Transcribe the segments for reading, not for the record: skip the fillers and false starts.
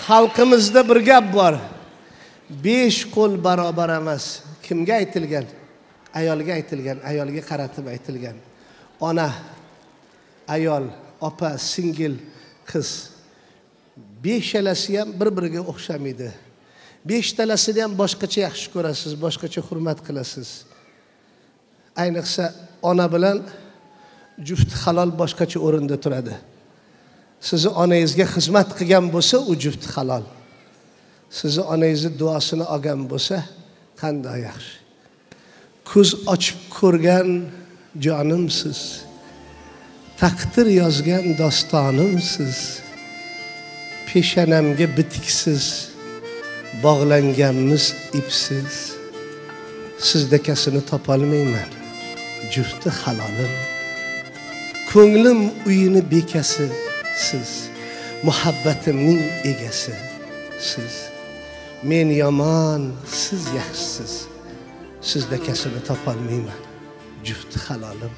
Xalqimizda bir gap bor. 5 qo'l barobar emas. Kimga aytilgan? Ayolga aytilgan, ayolga qaratib aytilgan. Ona, ayol, opa, singil, qiz. 5alasi ham bir-biriga o'xshamaydi. 5talasini ham boshqacha yaxshi ko'rasiz, boshqacha hurmat qilasiz. Ayniqsa ona bilan juft halol boshqacha o'rinda turadi. Sizni onangizga xizmat qilgan bo'lsa, u juft halol. Sizni onangizni duosini olgan bo'lsa, qanday yaxshi. Ko'z ochib ko'rgan jonimsiz. Taqdir yozgan dostonimsiz. Peshanamga bitiksiz, bog'langanmiz ipsiz. Sizdekasini topolmayman, jufti halolim. Ko'nglim uyini bekasi siz, muhabbatimning egasi siz. Men yomon, siz yaxshisiz. Sizdekasini topolmayman, jufti halolim.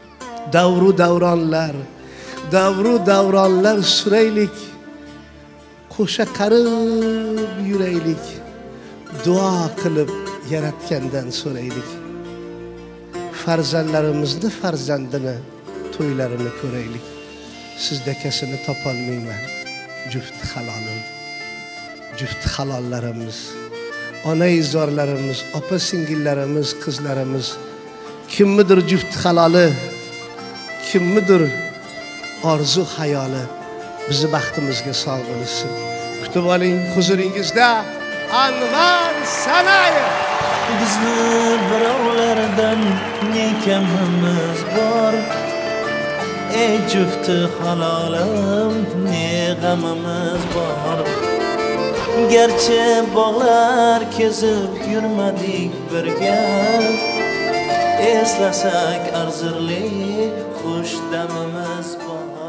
Davru davronlar suraylik. Qo'sha qarib yuraylik. Duo qilib yaratgandan so'raylik. Farzandlarimizni farzandini to'ylarini ko'raylik. Sizdekasini topolmayman, jufti halolim. Jufti halollarimiz, ona izorlarimiz, opa singillarimiz, qizlarimiz, kimmidir jufti haloli, kimmidir orzu hayoli bizi baxtimizga sog' bo'lsin. Kutib oling huzuringizda Anvar Sanayev. Bizni birovlardan ne kamimiz bor, ey jufti halolim, ne g'amimiz bor. Gerçi bog'lar kezib yurmadik birga, eslasak arzirli xush damimiz bor.